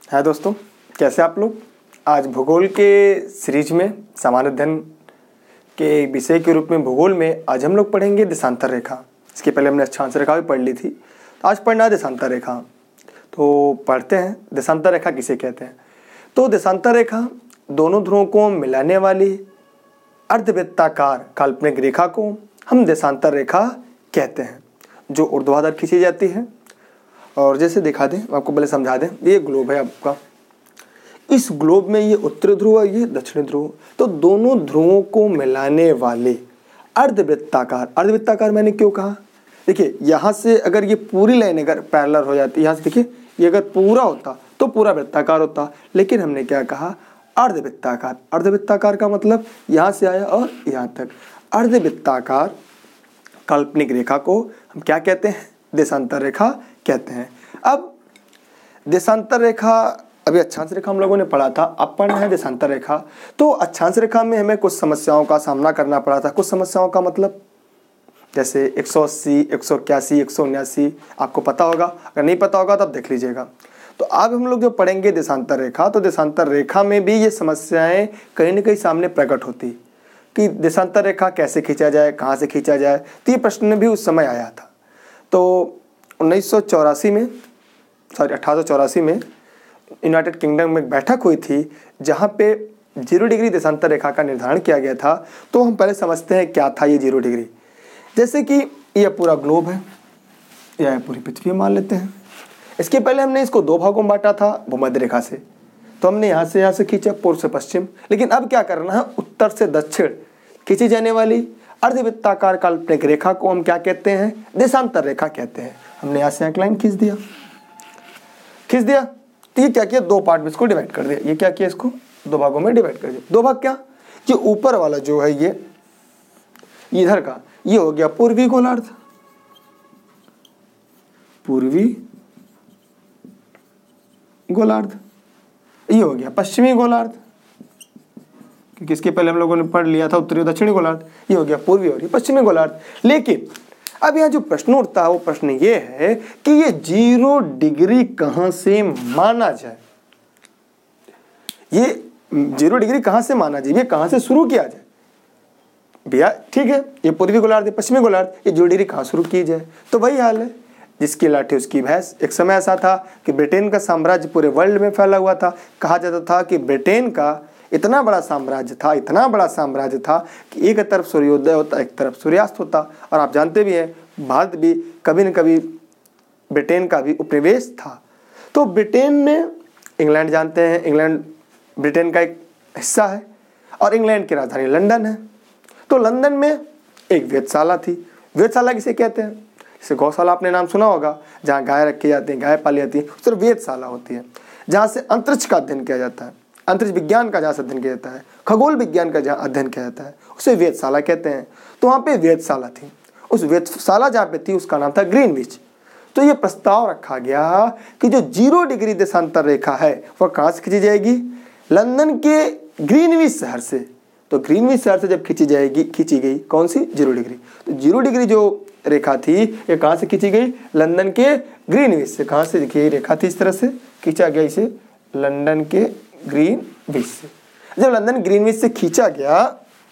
है दोस्तों, कैसे आप लोग। आज भूगोल के सीरीज में सामान्य अध्ययन के विषय के रूप में भूगोल में आज हम लोग पढ़ेंगे देशांतर रेखा। इसके पहले हमने अक्षांश रेखा भी पढ़ ली थी, तो आज पढ़ना है देशांतर रेखा। तो पढ़ते हैं देशांतर रेखा किसे कहते हैं। तो देशांतर रेखा दोनों ध्रुवों को मिलाने वाली अर्धवृत्ताकार काल्पनिक रेखा को हम देशांतर रेखा कहते हैं, जो ऊर्ध्वाधर खींची जाती है। और जैसे दिखा दें, आपको पहले समझा दें, ये ग्लोब है आपका। इस ग्लोब में ये उत्तरी ध्रुव है, ये दक्षिणी ध्रुव। तो दोनों ध्रुवों को मिलाने वाले अर्धवृत्ताकार मैंने क्यों कहा, देखिए यहाँ से अगर ये पूरी लाइन अगर पैरेलल हो जाती, यहाँ से देखिए ये अगर पूरा होता तो पूरा वृत्ताकार होता, लेकिन हमने क्या कहा अर्धवृत्ताकार। अर्धवृत्ताकार का मतलब यहाँ से आया और यहाँ तक। अर्धवृत्ताकार काल्पनिक रेखा को हम क्या कहते हैं, देशांतर रेखा कहते हैं। अब देशांतर रेखा, अभी अक्षांश रेखा हम लोगों ने पढ़ा था, अब पढ़ना है देशांतर रेखा। तो अक्षांश रेखा में हमें कुछ समस्याओं का सामना करना पड़ा था। कुछ समस्याओं का मतलब जैसे 180, 181, 179 आपको पता होगा, अगर नहीं पता होगा तो आप देख लीजिएगा। तो अब हम लोग जो पढ़ेंगे देशांतर रेखा, तो देशांतर रेखा में भी ये समस्याएं कहीं ना कहीं सामने प्रकट होती कि देशांतर रेखा कैसे खींचा जाए, कहाँ से खींचा जाए। तो ये प्रश्न भी उस समय आया था। तो 1884 में यूनाइटेड किंगडम में एक बैठक हुई थी, जहाँ पे 0 डिग्री देशांतर रेखा का निर्धारण किया गया था। तो हम पहले समझते हैं क्या था ये 0 डिग्री। जैसे कि यह पूरा ग्लोब है, यह पूरी पृथ्वी मान लेते हैं। इसके पहले हमने इसको 2 भागों में बांटा था भूमध्य रेखा से, तो हमने यहाँ से खींचा पूर्व से पश्चिम। लेकिन अब क्या करना है, उत्तर से दक्षिण खींची जाने वाली अर्धवृत्ताकार काल्पनिक रेखा को हम क्या कहते हैं, देशांतर रेखा कहते हैं। हमने यहाँ से एक लाइन खींच दिया। तो ये क्या किया, 2 पार्ट में इसको डिवाइड कर दिया। ये क्या किया, इसको 2 भागों में डिवाइड कर दिया। 2 भाग क्या, ये ऊपर वाला जो है ये इधर का, ये हो गया पूर्वी गोलार्ध, पूर्वी गोलार्ध। ये हो गया पश्चिमी गोलार्ध, क्योंकि इसके पहले हम लोगों ने पढ़ लिया था उत्तरी और दक्षिणी गोलार्ध। ये हो गया पूर्वी और ये पश्चिमी गोलार्ध। लेकिन अब यहाँ जो प्रश्न उठता है वो प्रश्न ये है कि ये 0 डिग्री कहाँ से माना जाए। ये 0 डिग्री कहाँ से माना जाए, ये कहाँ से शुरू किया जाए भैया। ठीक है, ये पूर्वी गोलार्ध है, पश्चिमी गोलार्ध, ये 0 डिग्री कहाँ शुरू की जाए। तो वही हाल है, जिसकी लाठी उसकी भैंस। एक समय ऐसा था कि ब्रिटेन का साम्राज्य पूरे वर्ल्ड में फैला हुआ था। कहा जाता था कि ब्रिटेन का इतना बड़ा साम्राज्य था कि एक तरफ सूर्योदय होता, एक तरफ सूर्यास्त होता। और आप जानते भी हैं भारत भी कभी न कभी ब्रिटेन का भी उपनिवेश था। तो ब्रिटेन में, इंग्लैंड जानते हैं, इंग्लैंड ब्रिटेन का एक हिस्सा है और इंग्लैंड की राजधानी लंदन है। तो लंदन में एक वेधशाला थी। वेधशाला किसे कहते हैं, जैसे गौशाला आपने नाम सुना होगा, जहाँ गाय रखी जाती हैं, गाय पाली जाती है, उस तरह वेधशाला होती है, जहाँ से अंतरिक्ष का अध्ययन किया जाता है, अंतरिक्ष विज्ञान का जहाँ से अध्ययन किया जाता है, खगोल विज्ञान का जहाँ अध्ययन किया जाता है, उसे वेधशाला कहते हैं। तो वहाँ पे वेधशाला थी। उस वेधशाला जहाँ पे थी उसका नाम था ग्रीनविच। तो ये प्रस्ताव रखा गया कि जो 0 डिग्री देशांतर रेखा है वह कहाँ से खींची जाएगी, लंदन के ग्रीनविच शहर से। तो ग्रीनविच शहर से जब खींची गई कौन सी, 0 डिग्री। तो 0 डिग्री जो रेखा थी ये कहाँ से खींची गई, लंदन के ग्रीनविच से। कहाँ से देखिए रेखा थी, इस तरह से खींचा गया इसे, लंदन के ग्रीनविच से। जब लंदन ग्रीनविच से खींचा गया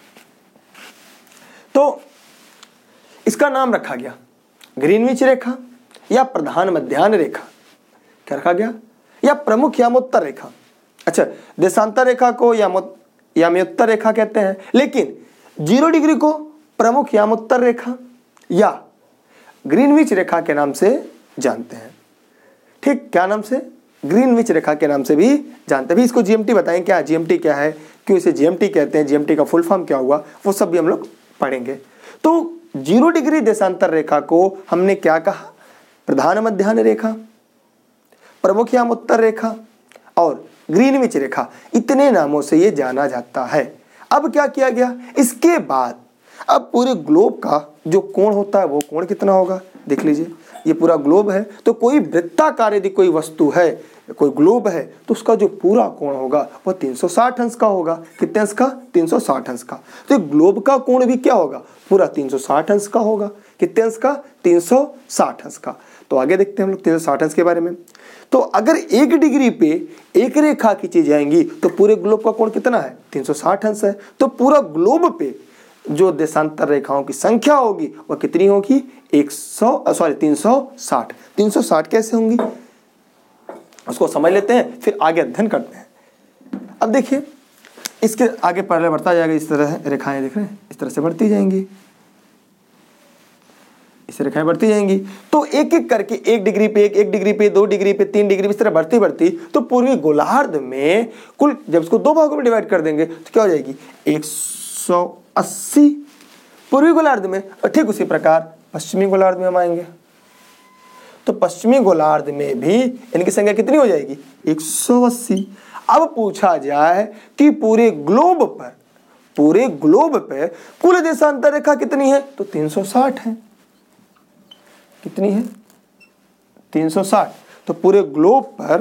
तो इसका नाम रखा गया ग्रीनविच रेखा या प्रधान मध्याह्न रेखा। क्या रखा गया, या प्रमुख यामोत्तर रेखा। अच्छा, देशांतर रेखा को यामोत्तर रेखा कहते हैं, लेकिन 0 डिग्री को प्रमुख यामोत्तर रेखा या ग्रीनविच रेखा के नाम से जानते हैं। ठीक, क्या नाम से, ग्रीनविच रेखा के नाम से भी जानते हैं। भी इसको जीएमटी बताएं, क्या जीएमटी क्या है, क्यों इसे जीएमटी कहते हैं, जीएमटी का फुल फॉर्म क्या हुआ, वो सब भी हम लोग पढ़ेंगे। तो 0 डिग्री देशांतर रेखा को हमने क्या कहा, प्रधान मध्याह्न रेखा, प्रमुख यामोत्तर रेखा और ग्रीनविच रेखा, इतने नामों से ये जाना जाता है। अब क्या किया गया, इसके बाद अब पूरे ग्लोब का जो कोण होता है वो कोण कितना होगा, देख लीजिए। ये पूरा ग्लोब है, तो कोई वृत्ताकार यदि कोई वस्तु है, कोई ग्लोब है, तो उसका जो पूरा कोण होगा वह 360 अंश का होगा। कितने अंश का, 360 अंश का। तो ग्लोब का कोण भी क्या होगा, पूरा 360 अंश का होगा। कितने अंश का, 360 अंश का। तो आगे देखते हैं हम लोग 360 अंश के बारे में। तो अगर 1 डिग्री पे एक रेखा खींची जाएंगी तो पूरे ग्लोब का कोण कितना है? 360 अंश है। तो पूरा ग्लोब पे जो देशांतर रेखाओं की संख्या होगी वह कितनी होगी? 360। 360 कैसे होंगी उसको समझ लेते हैं, फिर आगे अध्ययन करते हैं। अब देखिए इसके आगे पहले बढ़ता जाएगा, इस तरह रेखाएं देख रहे हैं, इस तरह से बढ़ती जाएंगी, इस रेखाएं बढ़ती जाएंगी। तो एक एक करके 1 डिग्री पे 1 डिग्री पे 2 डिग्री पे 3 डिग्री, इस तरह बढ़ती बढ़ती तो पूर्वी गोलार्ध में कुल जब इसको 2 भागों में डिवाइड कर देंगे तो क्या हो जाएगी? 180 पूर्वी गोलार्ध में। और ठीक उसी प्रकार पश्चिमी गोलार्ध में हम आएंगे तो पश्चिमी गोलार्ध में भी इनकी संख्या कितनी हो जाएगी? 180। अब पूछा जाए कि पूरे ग्लोब पर कुल देशांतर रेखा कितनी है? तो 360 है। कितनी है? 360। तो पूरे ग्लोब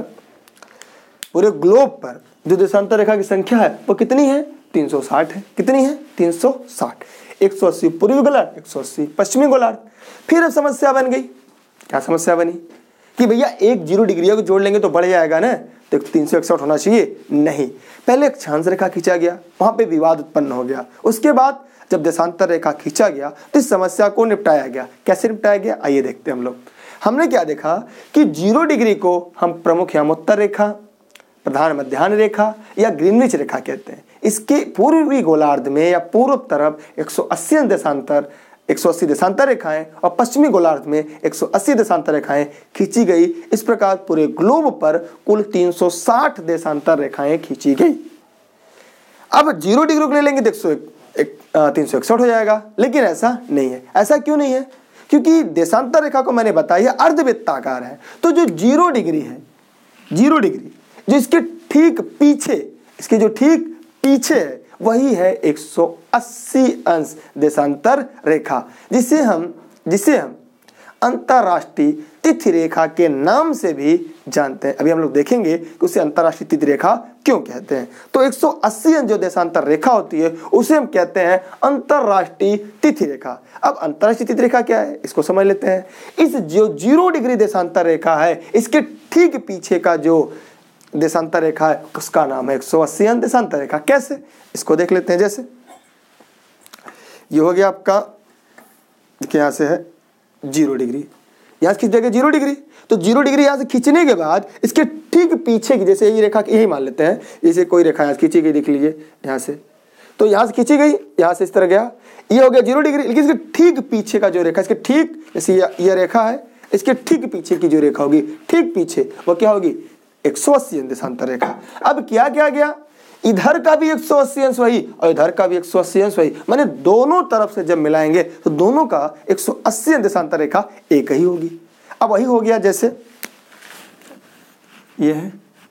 पर जो देशांतर रेखा की संख्या है वो कितनी है? 360 है। कितनी है? 360। 180 पूर्वी गोलार्ध, 180 पश्चिमी गोलार्ध। फिर अब समस्या बन गई। क्या समस्या बनी? कि भैया 0 डिग्री को जोड़ लेंगे तो बढ़ जाएगा ना, तो 361 होना चाहिए। नहीं, पहले एक अक्षांश रेखा खींचा गया, वहां पे विवाद उत्पन्न हो गया। उसके बाद जब देशांतर रेखा खींचा गया तो इस समस्या को निपटाया गया। कैसे निपटाया गया आइए देखते हैं हम लोग। हमने क्या देखा कि 0 डिग्री को हम प्रमुख यामोत्तर रेखा, प्रधान मध्याह्न रेखा या ग्रीनविच रेखा कहते हैं। इसके पूर्वी गोलार्ध में या पूर्व तरफ 180 देशांतर रेखाएं और पश्चिमी गोलार्ध में 180 देशांतर रेखाएं खींची गई। इस प्रकार पूरे ग्लोब पर कुल 360 देशांतर रेखाएं खींची गई। अब 0 डिग्री को ले लेंगे तो 361 हो जाएगा, लेकिन ऐसा नहीं है। ऐसा क्यों नहीं है? क्योंकि देशांतर रेखा को मैंने बताया अर्धवृत्ताकार है। तो जो 0 डिग्री है, 0 डिग्री जो इसके ठीक पीछे है वही है 180 अंश देशांतर रेखा, जिसे हम अंतरराष्ट्रीय तिथि रेखा के नाम से भी जानते हैं। अभी हम लोग देखेंगे कि उसे अंतरराष्ट्रीय तिथि रेखा क्यों कहते हैं। तो 180 अंश जो देशांतर रेखा होती है उसे हम कहते हैं अंतरराष्ट्रीय तिथि रेखा। अब अंतरराष्ट्रीय तिथि रेखा क्या है इसको समझ लेते हैं। इस जो 0 डिग्री देशांतर रेखा है इसके ठीक पीछे का जो देशांतर रेखा है उसका नाम है 180 अंश देशांतर रेखा। कैसे इसको देख लेते हैं। जैसे ये हो गया आपका, देखिए यहाँ से है 0 डिग्री, यहाँ से खींच देंगे 0 डिग्री। तो 0 डिग्री यहाँ से खींचने के बाद इसके ठीक पीछे की, जैसे ये रेखा यही मान लेते हैं, जैसे कोई रेखा यहाँ से खींची गई, देख लीजिए यहाँ से, तो यहाँ से खींची गई, यहाँ से इस तरह गया, ये हो गया 0 डिग्री। लेकिन इसके ठीक पीछे का जो रेखा, इसके ठीक जैसे ये रेखा है, इसके ठीक पीछे की जो रेखा होगी, ठीक पीछे वो क्या होगी? 180 अंश देशांतर रेखा। अब क्या किया गया? इधर का भी 180 अंश वही और इधर का भी 180 अंश वही, माने दोनों तरफ से जब मिलाएंगे तो दोनों का 180 अंश देशांतर रेखा एक ही होगी। अब वही हो गया जैसे ये है।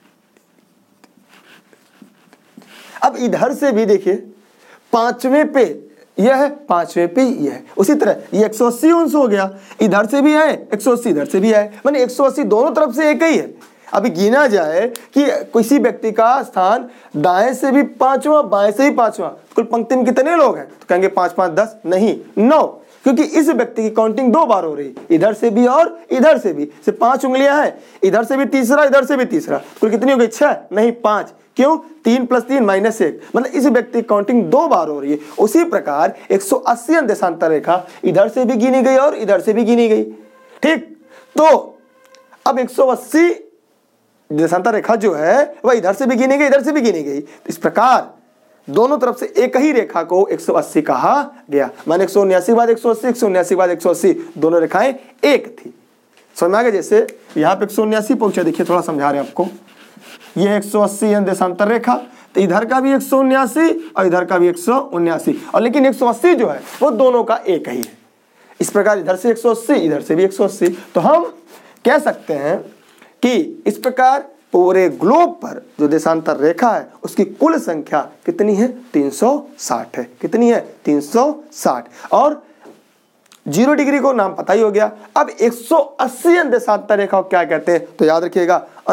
अब इधर से भी देखिए 5वें पे यह है, 5वें पे यह है, उसी तरह ये 180 अंश हो गया। इधर से भी है 180, इधर से भी है, माने 180 दोनों तरफ से एक ही है। अभी गिना जाए कि किसी व्यक्ति का स्थान दाएं से भी 5वां, बाएं से भी 5वां, कुल पंक्ति में कितने लोग हैं? तो कहेंगे 5 5 10 नहीं 9, क्योंकि इस व्यक्ति की काउंटिंग 2 बार हो रही, इधर से भी और इधर से भी। सिर्फ 5 उंगलियां हैं, इधर से भी तीसरा, इधर से भी तीसरा, कुल कितनी हो गई? 6 नहीं 5। क्यों? 3 + 3 - 1, मतलब इस व्यक्ति की काउंटिंग 2 बार हो रही है। उसी प्रकार 180 अंश देशांतर रेखा इधर से भी गिनी गई और इधर से भी गिनी गई। ठीक, तो अब 180 देशांतर रेखा जो है वह इधर से भी गिनी गई, इधर से भी गिनी गई। इस प्रकार दोनों तरफ से एक ही रेखा को 180 कहा गया। माने 179 के बाद 180, 179 के बाद 180, दोनों रेखाएं एक थी। समझ में आ गया? जैसे यहाँ पे 179 पहुंचा, देखिए थोड़ा समझा रहे हैं आपको। ये 180 अंश देशांतर रेखा, तो इधर का भी 179 और इधर का भी 179, और लेकिन 180 जो है वो दोनों का एक ही है। इस प्रकार इधर से 180, इधर से भी 180। तो हम कह सकते हैं कि इस प्रकार पूरे ग्लोब पर जो देशांतर रेखा है उसकी कुल संख्या कितनी है? 360 है। कितनी है? 360। और 0 डिग्री को नाम पता ही हो गया। अब 180 अंश देशांतर रेखा को क्या कहते हैं? तो याद रखिएगा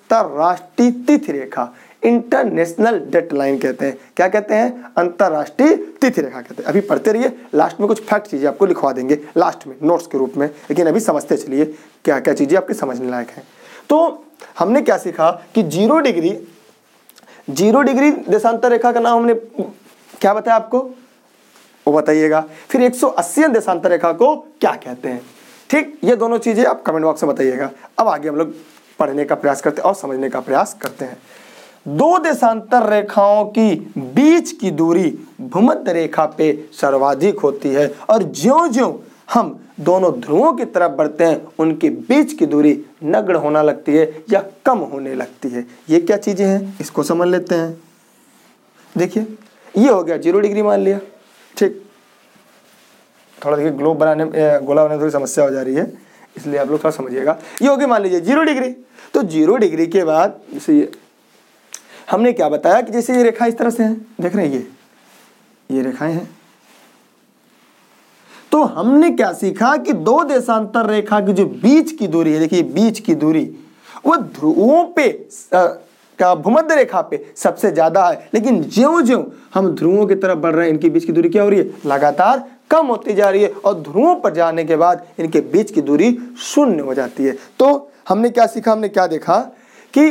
अंतरराष्ट्रीय तिथि रेखा, इंटरनेशनल डेडलाइन कहते हैं। क्या कहते हैं? अंतरराष्ट्रीय तिथि रेखा कहते हैं। अभी पढ़ते रहिए, लास्ट में कुछ फैक्ट चीजें आपको लिखवा देंगे लास्ट में नोट्स के रूप में, लेकिन अभी समझते चलिए क्या क्या चीजें आपके समझने लायक हैं। तो हमने क्या सीखा कि 0 डिग्री देशांतर रेखा का नाम हमने क्या बताया आपको, वो बताइएगा। फिर 180 देशांतर रेखा को क्या कहते हैं, ठीक, ये दोनों चीजें आप कमेंट बॉक्स में बताइएगा। अब आगे हम लोग पढ़ने का प्रयास करते हैं और समझने का प्रयास करते हैं। 2 देशांतर रेखाओं की बीच की दूरी भूमध्य रेखा पे सर्वाधिक होती है, और ज्यों-ज्यों हम दोनों ध्रुवों की तरफ बढ़ते हैं उनके बीच की दूरी नगण्य होने लगती है या कम होने लगती है। ये क्या चीजें हैं, इसको समझ लेते हैं। देखिए, ये हो गया 0 डिग्री मान लिया, ठीक। थोड़ा देखिए ग्लोब बनाने गोला बनाने में थोड़ी समस्या हो जा रही है, इसलिए आप लोग थोड़ा समझिएगा। ये हो गया मान लीजिए 0 डिग्री। तो 0 डिग्री के बाद जैसे हमने क्या बताया कि जैसे ये रेखा इस तरह से है, देख रहे हैं ये रेखाएं हैं। तो हमने क्या सीखा कि 2 देशांतर रेखा की जो बीच की दूरी है, देखिए बीच की दूरी वो ध्रुवों पे का भूमध्य रेखा पे सबसे ज्यादा है, लेकिन ज्यों-ज्यों हम ध्रुवों की तरफ बढ़ रहे हैं इनकी बीच की दूरी क्या हो रही है, लगातार कम होती जा रही है, और ध्रुवों पर जाने के बाद इनके बीच की दूरी 0 हो जाती है। तो हमने क्या सीखा, हमने क्या देखा कि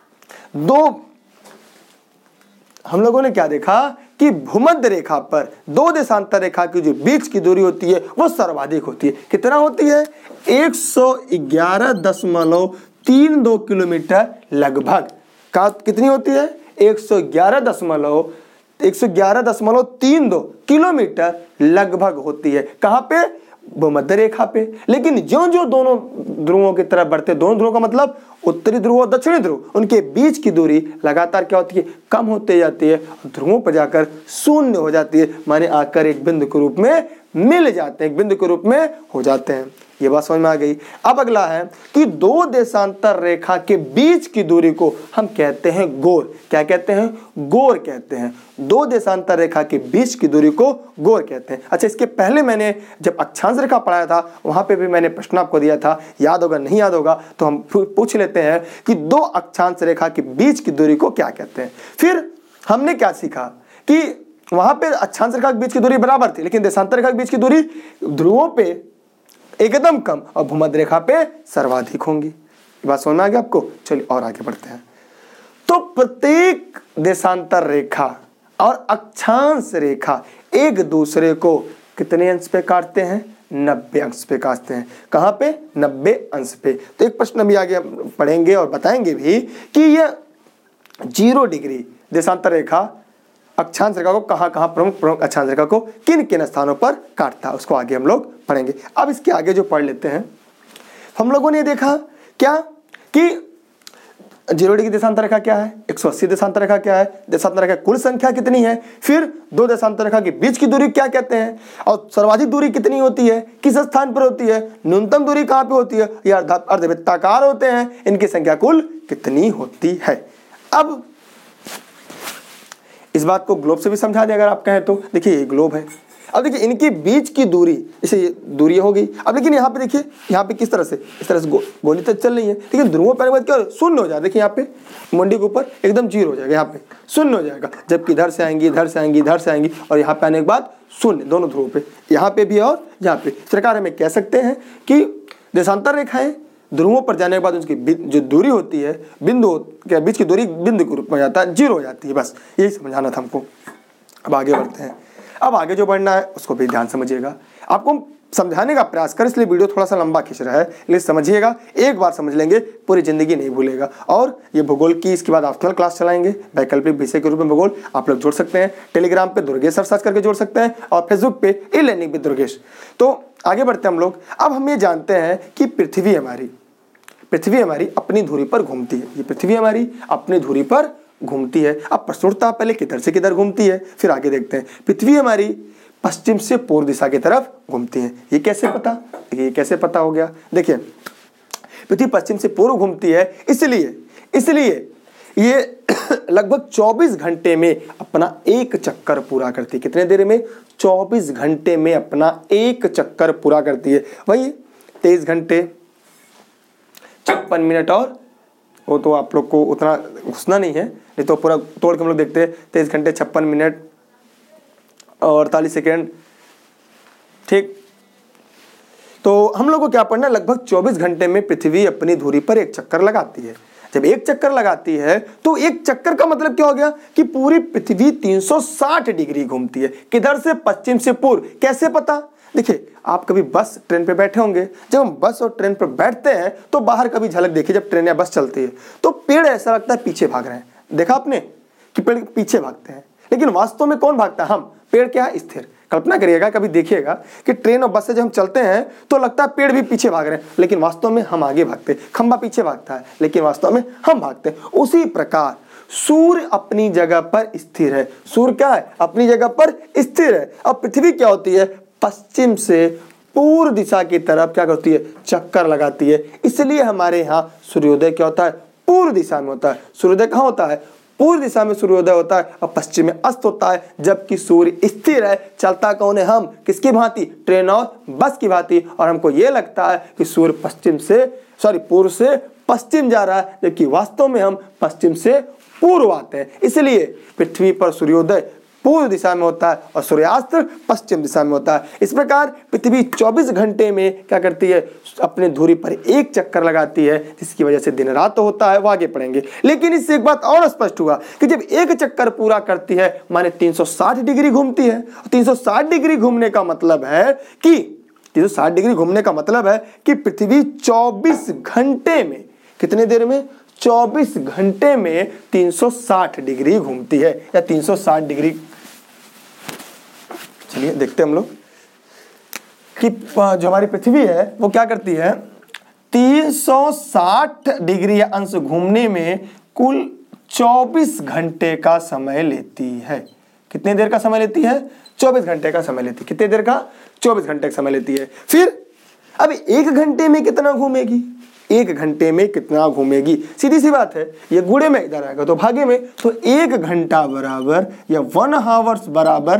हम लोगों ने क्या देखा कि भूमध्य रेखा पर 2 देशांतर रेखा की जो बीच की दूरी होती है वो सर्वाधिक होती है। कितना होती है? 111.32 किलोमीटर लगभग। कितनी होती है? 111.32 किलोमीटर लगभग होती है। कहाँ पे? भूमध्य रेखा पे। लेकिन ज्यों-ज्यों दोनों ध्रुवों की तरफ बढ़ते, दोनों ध्रुवों का मतलब उत्तरी ध्रुव और दक्षिणी ध्रुव, उनके बीच की दूरी लगातार क्या होती है, कम होते जाती है, ध्रुवों पर जाकर 0 हो जाती है, माने आकर एक बिंदु के रूप में मिल जाते हैं, एक बिंदु के रूप में हो जाते हैं। ये बात समझ में आ गई। अब अगला है कि 2 देशांतर रेखा के बीच की दूरी को हम कहते हैं गोर। क्या कहते हैं? गोर कहते हैं। 2 देशांतर रेखा के बीच की दूरी को गोर कहते हैं। अच्छा, इसके पहले मैंने जब अक्षांश रेखा पढ़ाया था वहां पे भी मैंने प्रश्न आपको दिया था, याद होगा नहीं याद होगा तो हम पूछ लेते हैं कि 2 अक्षांश रेखा के बीच की दूरी को क्या कहते हैं। फिर हमने क्या सीखा कि वहां पे अक्षांश रेखा के बीच की दूरी बराबर थी, लेकिन देशांतर रेखा के बीच की दूरी ध्रुवों पे एकदम कम और भूमध्य रेखा पे सर्वाधिक होंगी। ये बात समझ में आ गई आपको? चलिए और आगे बढ़ते हैं। तो प्रत्येक देशांतर रेखा और अक्षांश रेखा एक दूसरे को कितने अंश पे काटते हैं? 90 अंश पे काटते हैं। कहाँ पे? 90 अंश पे। तो एक प्रश्न भी आगे पढ़ेंगे और बताएंगे भी कि यह 0 डिग्री देशांतर रेखा अक्षांश रेखा को कहाँ प्रमुख अक्षांश रेखा को किन किन स्थानों पर काटता है, उसको आगे हम लोग पढ़ेंगे। अब इसके आगे जो पढ़ लेते हैं, हम लोगों ने देखा क्या कि 0 डिग्री देशांतर रेखा क्या है, 180 देशांतर रेखा क्या है, देशांतर रेखा कुल संख्या कितनी है, फिर 2 देशांतर रेखा के बीच की दूरी क्या कहते हैं, और सर्वाधिक दूरी कितनी होती है, किस स्थान पर होती है, न्यूनतम दूरी कहाँ पे होती है, या अर्धवृत्ताकार होते हैं, इनकी संख्या कुल कितनी होती है। अब इस बात को ग्लोब से भी समझा दें अगर आप कहें तो। देखिए ये ग्लोब है, अब देखिए इनकी बीच की दूरी, इसे ये दूरी हो गई। अब लेकिन यहाँ पे देखिए, यहाँ पे किस तरह से, इस तरह से गोली तक चल रही है, लेकिन ध्रुवों पर बाद क्या 0 हो जाएगा। देखिए यहाँ पे मुंडी के ऊपर एकदम 0 हो जाएगा, यहाँ पे 0 हो जाएगा, जबकि इधर से आएंगी, इधर से आएंगी, इधर से आएंगी, और यहाँ पे आने के बाद 0 दोनों ध्रुवों पे, यहाँ पे भी और यहाँ पे। इस प्रकार हमें कह सकते हैं कि देशांतर रेखाएं ध्रुवों पर जाने के बाद उसकी जो दूरी होती है, बिंदु के बीच की दूरी बिंदु के रूप में जाता है, 0 हो जाती है। बस यही समझाना था हमको। अब आगे बढ़ते हैं। अब आगे जो बढ़ना है उसको भी ध्यान समझिएगा, आपको समझाने का प्रयास कर, इसलिए वीडियो थोड़ा सा लंबा खींच रहा है, इसलिए समझिएगा। एक बार समझ लेंगे पूरी जिंदगी नहीं भूलेगा। और ये भूगोल की इसके बाद ऑप्शनल क्लास चलाएंगे, वैकल्पिक विषय के रूप में भूगोल आप लोग जोड़ सकते हैं। टेलीग्राम पे दुर्गेश सर सर्च करके जोड़ सकते हैं, और फेसबुक पे ई-लर्निंग विद दुर्गेश। तो आगे बढ़ते हैं हम लोग। अब हम ये जानते हैं कि पृथ्वी हमारी अपनी धुरी पर घूमती है। ये पृथ्वी हमारी अपनी धुरी पर घूमती है। अब प्रश्न उठता है पहले किधर से किधर घूमती है, फिर आगे देखते हैं। पृथ्वी हमारी पश्चिम से पूर्व दिशा की तरफ घूमती है। ये कैसे पता? ये कैसे पता हो गया? देखिए पृथ्वी पश्चिम से पूर्व घूमती है, इसलिए ये लगभग 24 घंटे में अपना एक चक्कर पूरा करती है। कितने देर में? 24 घंटे में अपना एक चक्कर पूरा करती है। वही 23 घंटे 56 मिनट और वो तो आप लोग को उतना घुसना नहीं है, नहीं तो पूरा तोड़ के हम लोग देखते हैं। 23 घंटे 56 मिनट और 48 सेकेंड, ठीक। तो हम लोग को क्या पढ़ना है, लगभग 24 घंटे में पृथ्वी अपनी धुरी पर एक चक्कर लगाती है। जब एक चक्कर लगाती है तो एक चक्कर का मतलब क्या हो गया कि पूरी पृथ्वी 360 डिग्री घूमती है। किधर से? पश्चिम से पूर्व। कैसे पता? देखिए, आप कभी बस ट्रेन पे बैठे होंगे, जब हम बस और ट्रेन पर बैठते हैं तो बाहर कभी झलक देखिए, जब ट्रेन या बस चलती है तो पेड़ ऐसा लगता है पीछे भाग रहे हैं। देखा आपने कि पेड़ पीछे भागते हैं, लेकिन वास्तव में कौन भागता है? हम। पेड़ क्या है? स्थिर। कल्पना करिएगा, कभी देखिएगा कि ट्रेन और बस से जब हम चलते हैं तो लगता है पेड़ भी पीछे भाग रहे हैं, लेकिन वास्तव में हम आगे भागते हैं। खंबा पीछे भागता है, लेकिन वास्तव में हम भागते हैं। उसी प्रकार सूर्य अपनी जगह पर स्थिर है। सूर्य क्या है? अपनी जगह पर स्थिर है। अब पृथ्वी क्या होती है? पश्चिम से पूर्व दिशा की तरफ क्या करती है? चक्कर लगाती है। इसलिए हमारे यहाँ सूर्योदय क्या होता है? पूर्व दिशा में होता है। सूर्योदय कहाँ होता है? पूर्व दिशा में सूर्योदय होता है और पश्चिम में अस्त होता है। जबकि सूर्य स्थिर है, चलता कौन है? हम। किसकी भांति? ट्रेन और बस की भांति। और हमको ये लगता है कि सूर्य पूर्व से पश्चिम जा रहा है, जबकि वास्तव में हम पश्चिम से पूर्व आते हैं। इसलिए पृथ्वी पर सूर्योदय पूर्व दिशा में होता है और सूर्यास्त पश्चिम दिशा में होता है। इस प्रकार पृथ्वी 24 घंटे में क्या करती है? अपने धुरी पर एक चक्कर लगाती है, जिसकी वजह से दिन रात तो होता है, वो आगे पढ़ेंगे। लेकिन इससे एक बात और स्पष्ट हुआ कि जब एक चक्कर पूरा करती है माने 360 डिग्री घूमती है। 360 डिग्री घूमने का मतलब है कि 360 डिग्री घूमने का मतलब है कि पृथ्वी 24 घंटे में, कितने देर में? 24 घंटे में 360 डिग्री घूमती है, या 360 डिग्री। चलिए देखते हैं हम लोग कि जो हमारी पृथ्वी है वो क्या करती है। 360 डिग्री अंश घूमने में कुल 24 घंटे का समय लेती है। कितने देर का समय लेती है? 24 घंटे का समय लेती है। कितने देर का? 24 घंटे का समय लेती है। फिर अब 1 घंटे में कितना घूमेगी? 1 घंटे में कितना घूमेगी? सीधी सी बात है, ये गुणे में इधर आएगा तो भागे में, तो 1 घंटा बराबर या 1 आवर्स बराबर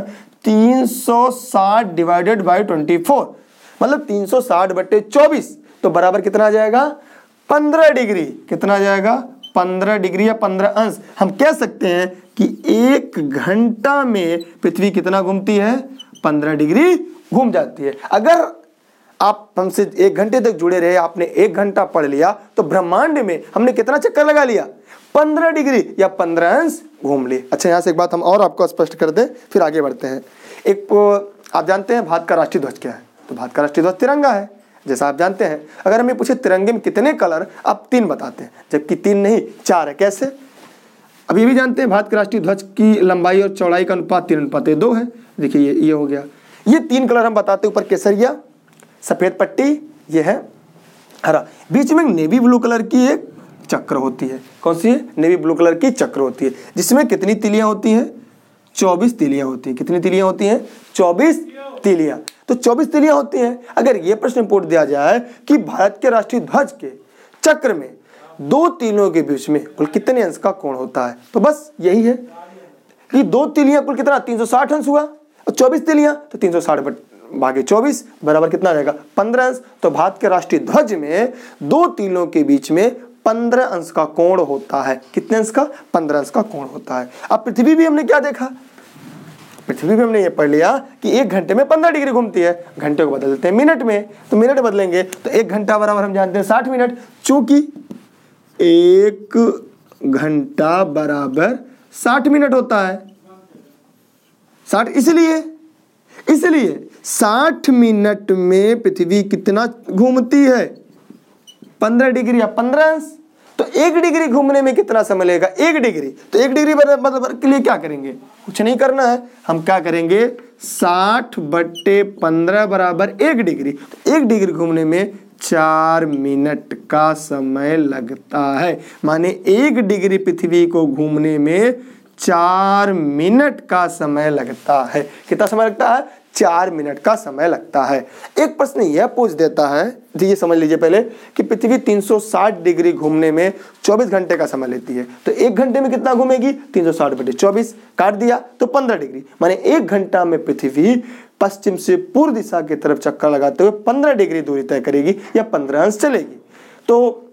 360 डिवाइडेड बाई 24, मतलब 360 बटे 24, तो बराबर कितना आ जाएगा? 15 डिग्री। कितना आ जाएगा? 15 डिग्री या 15 अंश। हम कह सकते हैं कि 1 घंटा में पृथ्वी कितना घूमती है? 15 डिग्री घूम जाती है। अगर आप हमसे 1 घंटे तक जुड़े रहे, आपने 1 घंटा पढ़ लिया, तो ब्रह्मांड में हमने कितना चक्कर लगा लिया? 15 डिग्री या 15 अंश घूम लिए। अच्छा, यहाँ से एक बात हम और आपको स्पष्ट कर दें, फिर आगे बढ़ते हैं। आप जानते हैं भारत का राष्ट्रीय ध्वज क्या है? तो भारत का राष्ट्रीय ध्वज तिरंगा है, जैसा आप जानते हैं। अगर हमें पूछे तिरंगे में कितने कलर, आप 3 बताते हैं, जबकि 3 नहीं 4 है। कैसे? अब ये भी जानते हैं भारत के राष्ट्रीय ध्वज की लंबाई और चौड़ाई का अनुपात 3:2 है। देखिए ये हो गया। ये 3 कलर हम बताते हैं। ऊपर केसरिया, सफेद पट्टी, ये है हरा, बीच में नेवी ब्लू कलर की एक चक्र होती है। कौन सी है? नेवी ब्लू कलर की चक्र होती है, जिसमें कितनी तिलियां होती हैं? 24 तिलियां होती हैं। कितनी तिलियां होती हैं? 24 तिलियां। तो 24 तिलियां होती हैं। अगर ये प्रश्न पूछ दिया जाए कि भारत के राष्ट्रीय ध्वज के चक्र में 2 तिलियों के बीच में कुल कितने अंश का कोण होता है, तो बस यही है कि 2 तिलियां कुल कितना? 360 अंश हुआ, और 24 तिलियां तो 360 भागे 24 बराबर कितना रहेगा? 15 अंश। तो भारत के राष्ट्रीय ध्वज में 2 तिलों के बीच में 15 अंश का कोण होता है। कितने अंश का? 15 अंश का कोण होता है। अब पृथ्वी भी हमने क्या देखा? पृथ्वी भी हमने ये पढ़ लिया कि 1 घंटे में 15 डिग्री घूमती है। घंटे को बदल देते हैं मिनट में, तो मिनट बदलेंगे तो 1 घंटा बराबर हम जानते हैं 60 मिनट। चूंकि 1 घंटा बराबर 60 मिनट होता है, 60, इसलिए 60 मिनट में पृथ्वी कितना घूमती है? 15 डिग्री या 15 अंश। तो 1 डिग्री घूमने में कितना समय लगेगा? 1 डिग्री। तो 1 डिग्री मतलब के लिए क्या करेंगे? कुछ नहीं करना है, हम क्या करेंगे? 60 बटे 15 बराबर 1 डिग्री। तो 1 डिग्री घूमने में 4 मिनट का समय लगता है। माने 1 डिग्री पृथ्वी को घूमने में 4 मिनट का समय लगता है। कितना समय लगता है? 4 मिनट का समय लगता है। एक प्रश्न यह पूछ देता है, ये समझ लीजिए पहले, कि पृथ्वी 360 डिग्री घूमने में 24 घंटे का समय लेती है, तो 1 घंटे में कितना घूमेगी? 360 बटे 24 काट दिया तो 15 डिग्री। माने 1 घंटा में पृथ्वी पश्चिम से पूर्व दिशा की तरफ चक्कर लगाते हुए 15 डिग्री दूरी तय करेगी या 15 अंश चलेगी। तो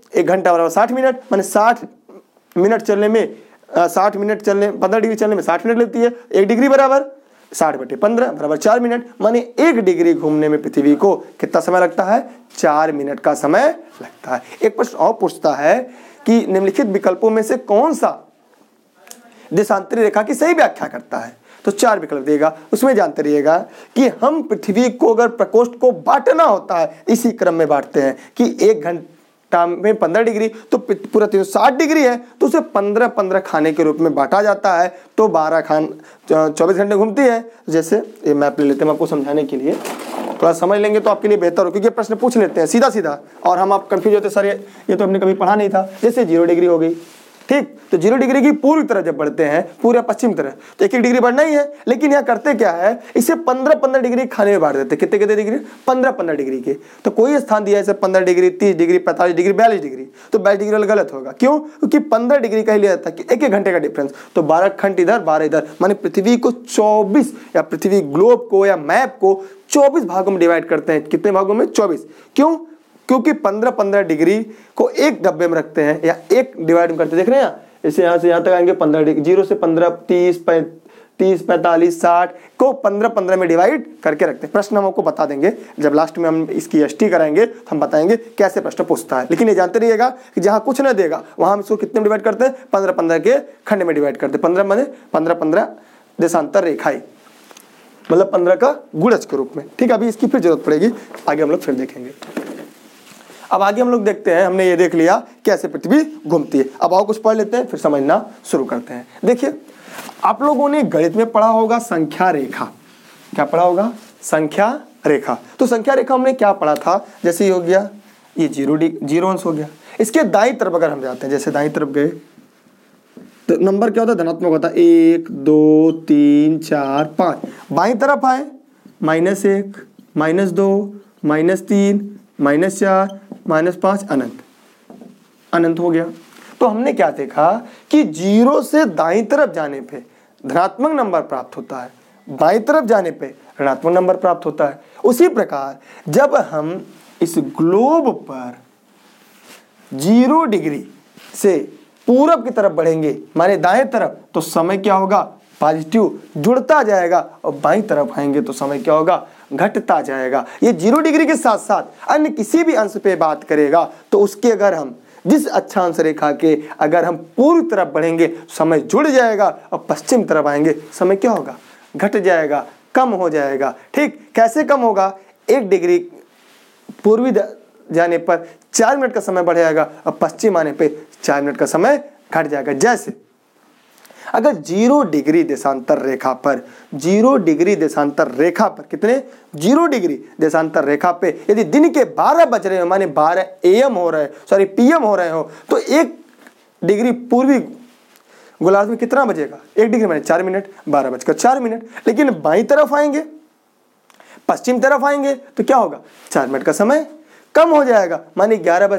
1 घंटा बराबर 60 मिनट, माने 60 मिनट चलने में 60 मिनट चलने 15 डिग्री चलने में 60 मिनट लगती है। 1 डिग्री बराबर 60/15 बराबर 4 मिनट, माने 1 डिग्री घूमने में पृथ्वी को कितना समय लगता है? 4 मिनट का समय लगता है। एक प्रश्न और पूछता है कि निम्नलिखित विकल्पों में से कौन सा देशांतरी रेखा की सही व्याख्या करता है? तो 4 विकल्प देगा, उसमें जानते रहिएगा कि हम पृथ्वी को अगर प्रकोष्ठ को बांटना होता है इसी क्रम में बांटते हैं कि 1 घंटा में 15 डिग्री तो पूरा 360 डिग्री है, तो उसे 15-15 खाने के रूप में बांटा जाता है, तो 12 खान 24 घंटे घूमती है। जैसे ये मैप ले लेते हैं आपको समझाने के लिए, थोड़ा समझ लेंगे तो आपके लिए बेहतर हो, क्योंकि प्रश्न पूछ लेते हैं सीधा सीधा और हम आप कंफ्यूज होते सर ये तो हमने कभी पढ़ा नहीं था। जैसे 0 डिग्री हो गई, ठीक, तो 0 डिग्री की पूर्व तरफ जब बढ़ते हैं पूरे पश्चिम तरफ तो 1-1 डिग्री बढ़ना ही है, लेकिन यहाँ करते क्या है, इसे 15-15 डिग्री खाने में बांट देते। कितने डिग्री? 15-15 डिग्री के। तो कोई स्थान दिया है 15 डिग्री, 30 डिग्री, 45 डिग्री, 42 डिग्री, तो 42 डिग्री वाला गलत होगा। क्यों? क्योंकि 15 डिग्री का ही लिया जाता है कि 1-1 घंटे का डिफरेंस, तो 12 खंड इधर 12 इधर, माने पृथ्वी को 24 या पृथ्वी ग्लोब को या मैप को 24 भागों में डिवाइड करते हैं। कितने भागों में? 24। क्यों? क्योंकि 15-15 डिग्री को एक डब्बे में रखते हैं या एक डिवाइड में करते हैं। देख रहे हैं यहाँ, इसे यहाँ से यहाँ तक आएंगे 15 डिग्री, 0 से 15, 30, 45, 60 को 15-15 में डिवाइड करके रखते हैं। प्रश्न हम आपको बता देंगे जब लास्ट में हम इसकी एसटी कराएंगे, तो हम बताएंगे कैसे प्रश्न पूछता है। लेकिन ये जानते रहिएगा कि जहाँ कुछ न देगा वहाँ हम इसको कितने में डिवाइड करते हैं? 15-15 के खंड में डिवाइड करते हैं। 15 माने 15-15 देशांतर रेखाएं, मतलब 15 का गुणज के रूप में। ठीक है, अभी इसकी फिर जरूरत पड़ेगी, आगे हम लोग फिर देखेंगे। अब आगे हम लोग देखते हैं, हमने ये देख लिया कैसे पृथ्वी घूमती है। अब आओ कुछ पढ़ लेते हैं, फिर समझना शुरू करते हैं। देखिए, आप लोगों ने गणित में पढ़ा होगा संख्या रेखा। क्या पढ़ा होगा? संख्या रेखा। तो संख्या रेखा हमने क्या पढ़ा था? जैसे ये हो गया, ये 0 अंश हो गया। इसके दाईं तरफ अगर हम जाते हैं, जैसे दाईं तरफ गए तो नंबर क्या होता है? धनात्मक होता है। 1, 2, 3, 4, 5। बाईं तरफ आए -1, -2, -3, -4, -5, अनंत। अनंत हो गया। तो हमने क्या देखा कि 0 से दाईं तरफ जाने पे धनात्मक नंबर प्राप्त होता है, बाईं तरफ जाने पे ऋणात्मक नंबर प्राप्त होता है। उसी प्रकार जब हम इस ग्लोब पर 0 डिग्री से पूरब की तरफ बढ़ेंगे, माने दाएं तरफ, तो समय क्या होगा? पॉजिटिव जुड़ता जाएगा, और बाईं तरफ आएंगे तो समय क्या होगा? घटता जाएगा। ये 0 डिग्री के साथ साथ अन्य किसी भी अंश पे बात करेगा तो उसके अगर हम जिस अक्षांश रेखा के अगर हम पूर्व तरफ बढ़ेंगे समय जुड़ जाएगा, और पश्चिम तरफ आएंगे समय क्या होगा? घट जाएगा, कम हो जाएगा। ठीक, कैसे कम होगा? 1 डिग्री पूर्वी जाने पर 4 मिनट का समय बढ़ जाएगा, और पश्चिम आने पे 4 मिनट का समय घट जाएगा। जैसे अगर 0 डिग्री देशांतर रेखा पर 0 डिग्री देशांतर रेखा पर कितने 0 डिग्री देशांतर रेखा पे यदि दिन के 12 बज रहे हो, माने 12 AM हो रहे, सॉरी PM हो रहे हो, तो 1 डिग्री पूर्वी गोलार्ध में कितना बजेगा? 1 डिग्री माने 4 मिनट, 12:04। लेकिन बाईं तरफ आएंगे, पश्चिम तरफ आएंगे तो क्या होगा? 4 मिनट का समय कम हो जाएगा, माने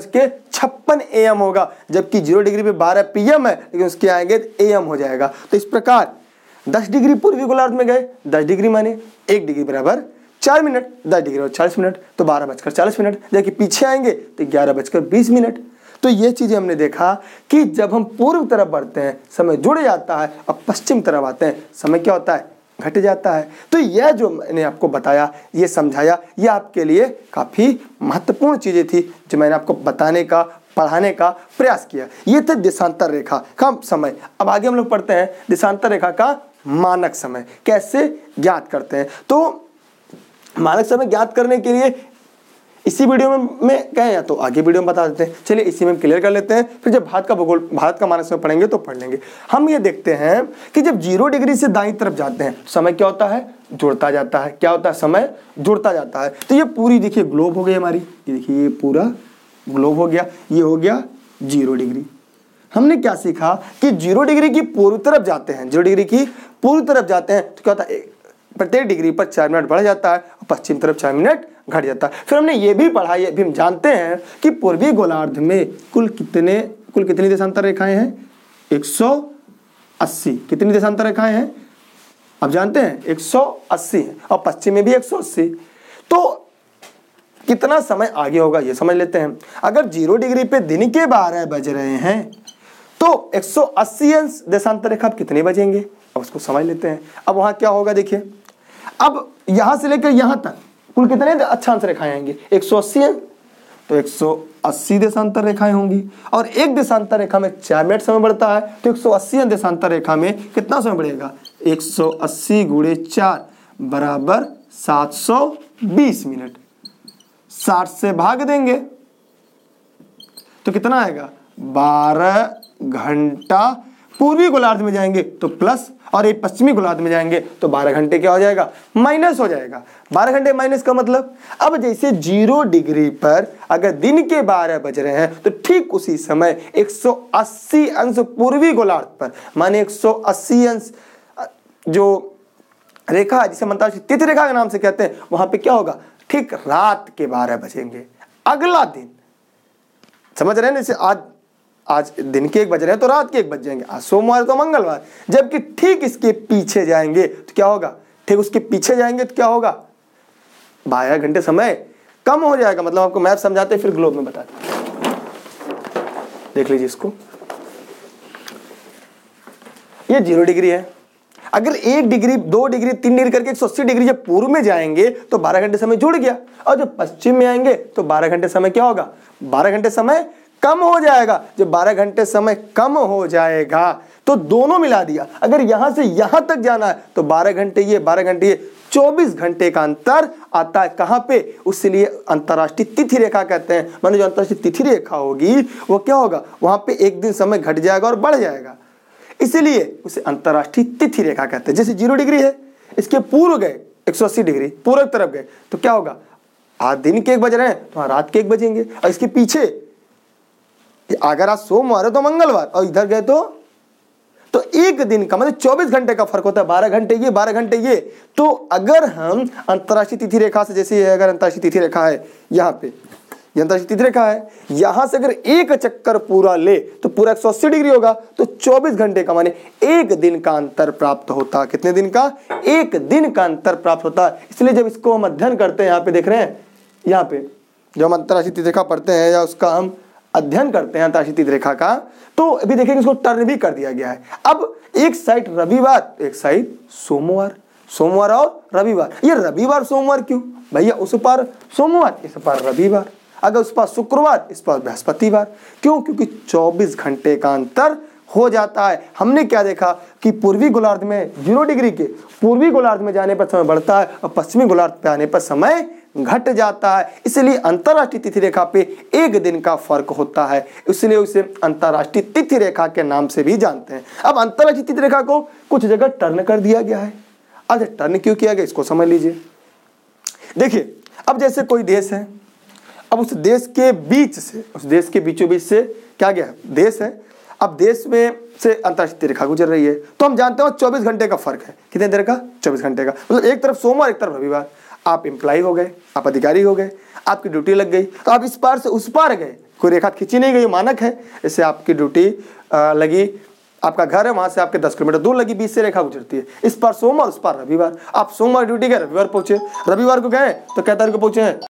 11:56 AM होगा, जबकि 0 डिग्री पे 12 PM है, लेकिन उसके आएंगे तो AM हो जाएगा। तो इस प्रकार 10 डिग्री पूर्वी गोलार्ध में गए, 10 डिग्री माने 1 डिग्री बराबर 4 मिनट, 10 डिग्री और 40 मिनट, तो 12:40, जबकि पीछे आएंगे तो 11:20। तो ये चीजें हमने देखा कि जब हम पूर्व तरफ बढ़ते हैं समय जुड़ जाता है, और पश्चिम तरफ आते हैं समय क्या होता है? घट जाता है। तो यह जो मैंने आपको बताया, ये समझाया, ये आपके लिए काफ़ी महत्वपूर्ण चीज़ें थी जो मैंने आपको बताने का, पढ़ाने का प्रयास किया। ये थे देशांतर रेखा का समय। अब आगे हम लोग पढ़ते हैं देशांतर रेखा का मानक समय कैसे ज्ञात करते हैं। तो मानक समय ज्ञात करने के लिए इसी वीडियो में कहें या तो आगे वीडियो में बता देते हैं। चलिए इसी में क्लियर कर लेते हैं, फिर जब भारत का भूगोल, भारत का मानक समय पढ़ेंगे तो पढ़ लेंगे। हम ये देखते हैं कि जब 0 डिग्री से दाईं तरफ जाते हैं समय क्या होता है? जुड़ता जाता है। क्या होता है? समय जुड़ता जाता है। तो ये पूरी देखिए ग्लोब हो गई हमारी, ये देखिए ये पूरा ग्लोब हो गया, ये हो गया 0 डिग्री। हमने क्या सीखा कि 0 डिग्री की पूर्व तरफ जाते हैं, 0 डिग्री की पूर्व तरफ जाते हैं तो क्या होता है? प्रत्येक डिग्री पर 4 मिनट बढ़ जाता है, और पश्चिम तरफ 4 मिनट घट जाता है। फिर हमने ये भी पढ़ा, ये भी हम जानते हैं कि पूर्वी गोलार्ध में कुल कितनी देशांतर रेखाएं हैं? 180। कितनी देशांतर रेखाएं हैं? अब जानते हैं 180 है, और पश्चिम में भी 180। तो कितना समय आगे होगा ये समझ लेते हैं। अगर 0 डिग्री पे दिन के 12 बज रहे हैं तो 180 अंश देशांतर रेखा कितने बजेंगे, अब उसको समझ लेते हैं। अब वहां क्या होगा देखिए, अब यहां से लेकर यहां तक कुल कितने अक्षांश रेखाएं आएंगी, 180 अंश, तो 180 देशांतर रेखाएं होंगी और एक देशांतर रेखा में 4 मिनट समय बढ़ता है, तो 180 देशांतर रेखा में कितना समय बढ़ेगा, 180 गुणे 4 बराबर 720 मिनट। 60 से भाग देंगे तो कितना आएगा, 12 घंटा पूर्वी गोलार्ध में जाएंगे तो प्लस, और ये पश्चिमी गोलार्ध में जाएंगे तो 12 घंटे क्या हो जाएगा, माइनस हो जाएगा। 12 घंटे माइनस का मतलब, अब जैसे 0 डिग्री पर अगर दिन के 12 बज रहे हैं तो ठीक उसी समय 180 अंश पूर्वी गोलार्ध पर, माने 180 अंश जो रेखा जिसे अंतर्राष्ट्रीय तिथि रेखा के नाम से कहते हैं, वहां पे क्या होगा, ठीक रात के 12 बजेंगे अगला दिन। समझ रहे हैं ना, जैसे आज दिन के 1 बज रहे हैं तो रात के 1 बज जाएंगे, आज सोमवार तो मंगलवार, जबकि ठीक इसके पीछे जाएंगे तो क्या होगा, ठीक उसके पीछे जाएंगे तो क्या होगा, 12 घंटे समय कम हो जाएगा। मतलब आपको मैप समझाते फिर ग्लोब में बताते। देख लीजिए इसको, ये 0 डिग्री है, अगर 1 डिग्री 2 डिग्री 3 डिग्री करके 180 डिग्री जब पूर्व में जाएंगे तो 12 घंटे समय जुड़ गया, और जब पश्चिम में आएंगे तो 12 घंटे समय क्या होगा, 12 घंटे समय कम हो जाएगा। जब 12 घंटे समय कम हो जाएगा तो दोनों मिला दिया, अगर यहां से यहां तक जाना है तो 12 घंटे ये 12 घंटे ये, 24 घंटे का अंतर आता है कहां पे, उसलिए अंतर्राष्ट्रीय तिथि रेखा कहते हैं। माने जो अंतर्राष्ट्रीय तिथि रेखा होगी वो क्या होगा, वहां पे एक दिन समय घट जाएगा और बढ़ जाएगा, इसलिए उसे अंतर्राष्ट्रीय तिथि रेखा कहते हैं। जैसे 0 डिग्री है, इसके पूर्व गए 180 डिग्री पूर्व तरफ गए तो क्या होगा, आज दिन के 1 बज रहे हैं तो रात के 1 बजेंगे, और इसके पीछे अगर आज सोमवार है तो मंगलवार, और इधर गए तो एक दिन का मतलब 24 घंटे का फर्क होता है, 12 घंटे ये 12 घंटे ये। तो अगर हम अंतर्राष्ट्रीय तिथि रेखा से, जैसे अगर अंतर्राष्ट्रीय तिथि रेखा है यहाँ पे, ये अंतर्राष्ट्रीय तिथि रेखा है, यहां से अगर एक चक्कर पूरा ले तो पूरा 180 डिग्री होगा, तो 24 घंटे का माने एक दिन का अंतर प्राप्त होता है। कितने दिन का, एक दिन का अंतर प्राप्त होता है। इसलिए जब इसको हम अध्ययन करते हैं, यहाँ पे देख रहे हैं, यहाँ पे जब हम अंतर्राष्ट्रीय तिथि रेखा पढ़ते हैं या उसका हम अध्ययन करते हैं अंतर्राष्ट्रीय तिथि रेखा का, तो अभी देखेंगे इसको टर्न भी कर दिया गया है। अब एक साइड रविवार, एक साइड सोमवार, सोमवार और रविवार। ये रविवार सोमवार क्यों भैया, उस पार सोमवार इस पार रविवार, अगर उस पार शुक्रवार इस पार बृहस्पतिवार, क्यों, क्योंकि 24 घंटे का अंतर हो जाता है। हमने क्या देखा कि पूर्वी गोलार्ध में 0 डिग्री के पूर्वी गोलार्ध में जाने पर समय बढ़ता है और पश्चिमी गोलार्ध पे आने पर समय घट जाता है, इसलिए अंतर्राष्ट्रीय तिथि रेखा पे एक दिन का फर्क होता है, इसलिए उसे अंतर्राष्ट्रीय तिथि रेखा के नाम से भी जानते हैं। अब अंतर्राष्ट्रीय तिथि रेखा को कुछ जगह टर्न कर दिया गया है। अब टर्न क्यों किया गया इसको समझ लीजिए। देखिए, अब जैसे कोई देश है, अब उस देश के बीच से, उस देश के बीचों बीच से क्या गया, देश है, अब देश में से अंतर्राष्ट्रीय रेखा गुजर रही है, तो हम जानते हैं 24 घंटे का फर्क है। कितने देर का, 24 घंटे का, मतलब एक तरफ सोमवार एक तरफ रविवार। आप एम्प्लॉय हो गए, आप अधिकारी हो गए, आपकी ड्यूटी लग गई, तो आप इस पार से उस पार गए, कोई रेखा खींची नहीं गई, मानक है। जैसे आपकी ड्यूटी लगी, आपका घर है, वहां से आपके 10 किलोमीटर दूर लगी, बीच से रेखा गुजरती है, इस पार सोमवार उस पार रविवार। आप सोमवार ड्यूटी गए, रविवार पहुंचे, रविवार को गए तो क्या तारीख को पहुंचे हैं,